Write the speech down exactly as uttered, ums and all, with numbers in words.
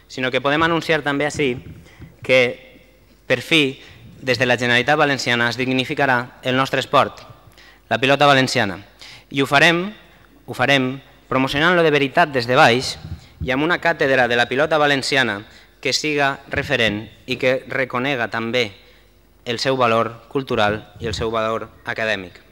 sinó que podem anunciar també així que, per fi, des de la Generalitat Valenciana es dignificarà el nostre esport, la pilota valenciana. I ho farem, ho farem promocionant-lo de veritat des de baix i amb una càtedra de la pilota valenciana que siga referent i que reconega també el seu valor cultural i el seu valor acadèmic.